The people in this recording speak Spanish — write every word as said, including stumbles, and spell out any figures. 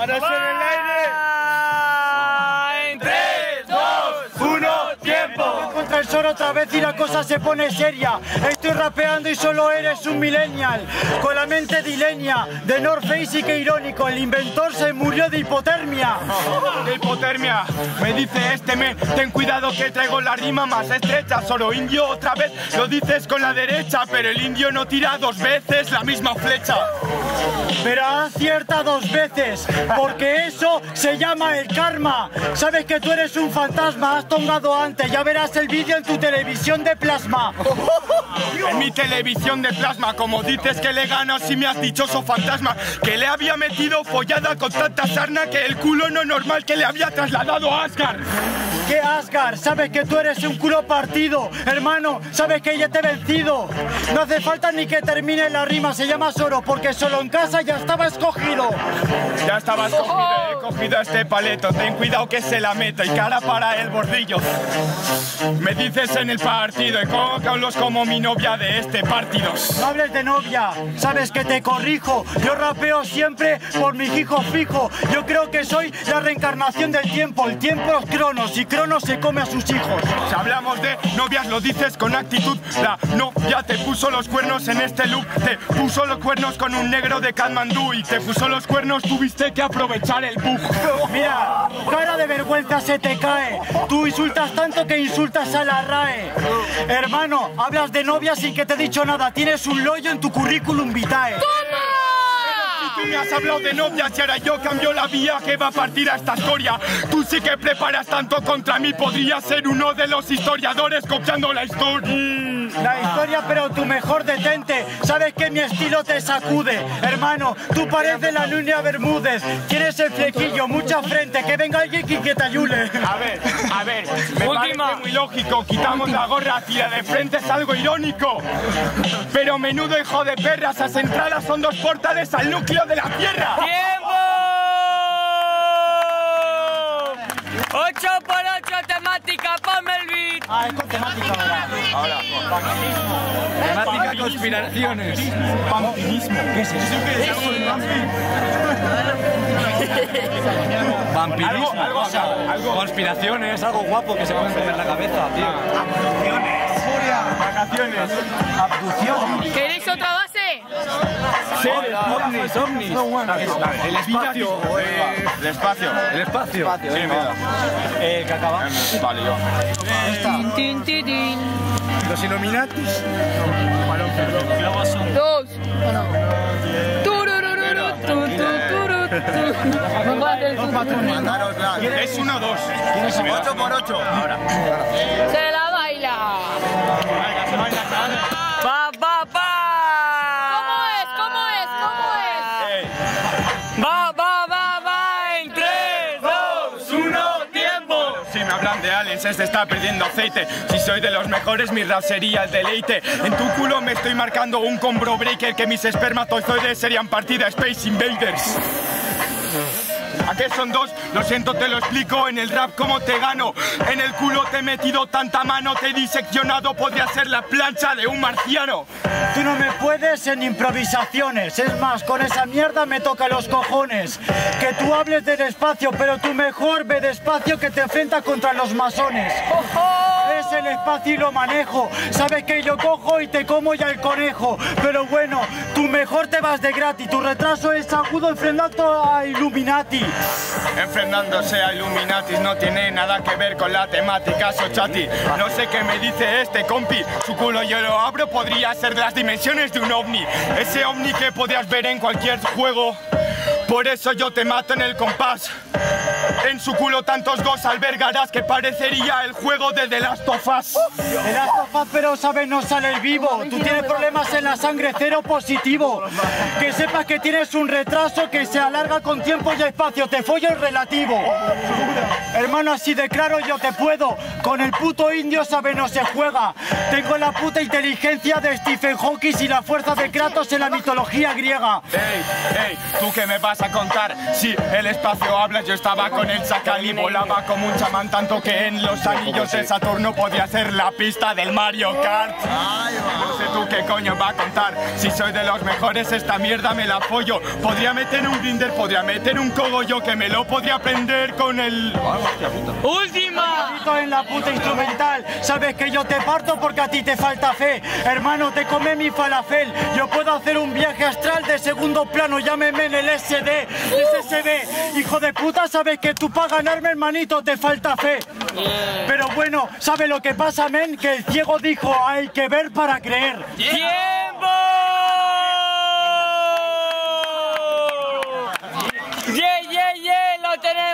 ¡Ahora es en el aire! En tres, dos, uno, tiempo. Contra el sol otra vez y la cosa se pone seria. Estoy rapeando y solo eres un millennial. Con la mente dilenia, de North Face y que irónico. El inventor se murió de hipotermia. ¿De hipotermia? Me dice este men, ten cuidado que traigo la rima más estrecha. Solo indio otra vez, lo dices con la derecha, pero el indio no tira dos veces la misma flecha. Pero acierta dos veces, porque eso se llama el karma. Sabes que tú eres un fantasma, has tongado antes, ya verás el vídeo en tu televisión de plasma. En mi televisión de plasma, como dices que le gano si me has dichoso fantasma, que le había metido follada con tanta sarna que el culo no normal que le había trasladado a Asgard. ¿Qué Asgard? Sabes que tú eres un culo partido. Hermano, sabes que ya te he vencido. No hace falta ni que termine la rima, se llama Soro, porque solo en casa ya estaba escogido. Ya estaba escogido, he cogido este paleto. Ten cuidado que se la meto y cara para el bordillo. Me dices en el partido y con los como mi novia de este partido. No hables de novia, sabes que te corrijo. Yo rapeo siempre por mi hijo fijo. Yo creo que soy la reencarnación del tiempo. El tiempo es Cronos y Cronos se come a sus hijos. Si hablamos de novias lo dices con actitud. La novia te puso los cuernos en este look. Te puso los cuernos con un negro de Katmandú. Y te puso los cuernos, tuviste que aprovechar el bug. Mira, cara de vergüenza se te cae. Tú insultas tanto que insultas a la R A E. Hermano, hablas de novia sin que te he dicho nada. Tienes un lollo en tu currículum vitae. Tú me has hablado de novias y ahora yo cambio la vía que va a partir a esta historia. Tú sí que preparas tanto contra mí, podría ser uno de los historiadores copiando la historia. Mm, la historia, pero tú mejor detente. Sabes que mi estilo te sacude. Hermano, tú pareces la Nuria Bermúdez. Tienes el flequillo, mucha frente. Que venga alguien que te ayude. A ver, a ver, me Última. parece muy lógico. Quitamos la gorra, tira de frente, es algo irónico. Pero menudo hijo de perras, las entradas son dos portales al núcleo de la Tierra. ¡Tiempo! ocho por ocho temática, ponme el beat. Ah, es con temática ahora. Ahora, vampirismo. Temática conspiraciones. Vampirismo. ¿Qué es eso? ¿Qué es eso? Vampirismo. Algo, algo, algo, algo. Conspiraciones, algo guapo que se puede meter en la cabeza, tío. Abducciones. Vacaciones. Abducción. ¿Queréis otra base? Sí, ovnis, ovnis. El espacio. eh, El espacio. El espacio. Sí, mira. Eh, que acaba. Vale, yo. Tin, tin, tin, tin. Los Illuminatis. Dos. Uno. Tururururu, tu, tu, turu, tu. No puedo hacer el tu. Es uno dos. ocho por ocho. Ahora. Se la baila. Pa, pa, pa. ¿Cómo es? ¿Cómo es? ¿Cómo es? Va, va, va, va. En tres, dos, uno, tiempo. Si me hablan de Alex, este está perdiendo aceite. Si soy de los mejores, mi rap sería el deleite. En tu culo me estoy marcando un combo breaker, que mis espermatozoides serían partida Space Invaders. ¿A qué son dos? Lo siento, te lo explico. En el rap cómo te gano. En el culo te he metido tanta mano, te he diseccionado. Podría ser la plancha de un marciano. Tú no me puedes en improvisaciones. Es más, con esa mierda me toca los cojones. Que tú hables de despacio, pero tú mejor ve despacio que te enfrenta contra los masones. Es el espacio y lo manejo. Sabes que yo cojo y te como ya el conejo. Pero bueno, tú mejor te vas de gratis. Tu retraso es agudo enfrentando a Illuminati. Enfrentándose a Illuminatis no tiene nada que ver con la temática, Sochati. No sé qué me dice este compi. Su culo yo lo abro, podría ser de las dimensiones de un ovni. Ese ovni que podías ver en cualquier juego. Por eso yo te mato en el compás. En su culo tantos gos albergarás que parecería el juego de The Last of Us. The Last of Us, pero sabes, no sale vivo. Tú tienes problemas en la sangre, cero positivo. Que sepas que tienes un retraso que se alarga con tiempo y espacio. Te follo el relativo. Hermano, así de claro yo te puedo. Con el puto indio, sabe, no se juega. Tengo la puta inteligencia de Stephen Hawking y la fuerza de Kratos en la mitología griega. Ey, ey, ¿tú qué me vas a contar? Si el espacio habla, yo estaba con el chacal y volaba como un chamán, tanto que en los anillos de Saturno podía ser la pista del Mario Kart. No sé tú qué coño va a contar. Si soy de los mejores, esta mierda me la apoyo. Podría meter un grinder, podría meter un cogollo, que me lo podría aprender con el... ¡Última! En la puta instrumental, sabes que yo te parto porque a ti te falta fe. Hermano, te come mi falafel. Yo puedo hacer un viaje astral de segundo plano, llámeme en el S D, S S B. Hijo de puta, sabes que tú para ganarme, hermanito, te falta fe. Pero bueno, ¿sabes lo que pasa, men? Que el ciego dijo, hay que ver para creer. ¡Tiempo! ¡Yeah, yeah, yeah! ¡Lo tenemos!